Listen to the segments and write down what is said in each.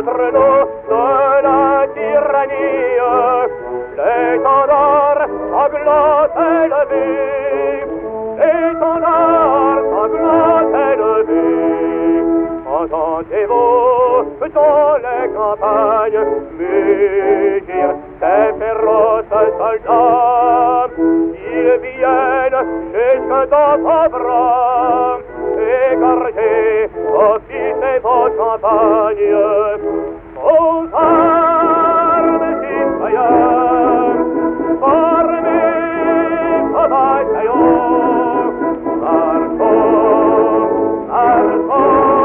notre nom de la tyrannie. L'étendard sanglant élevé, l'étendard sanglant élevé. Entendez-vous dans les campagnes mugir ces féroces soldats? Ils viennent jusque dans vos bras, égorger vos fils et vos campagnes. Aux armes, citoyens, formez vos bataillons. Marchons, marchons.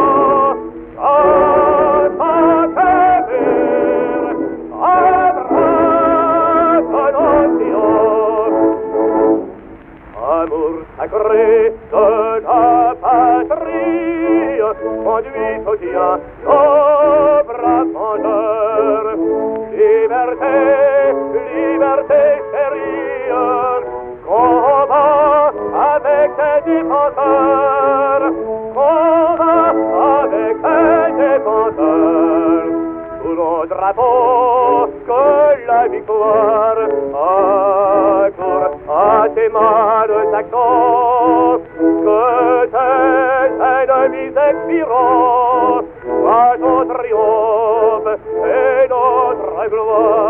Amour sacré de la patrie, conduit au bien nos braves vendeurs. Liberté, liberté chérie, combat avec tes défenseurs, combat avec tes défenseurs. Sous nos drapeaux que la victoire accourt à tes mains d'accent, que tes ennemis expirants soient ton triomphe et notre gloire.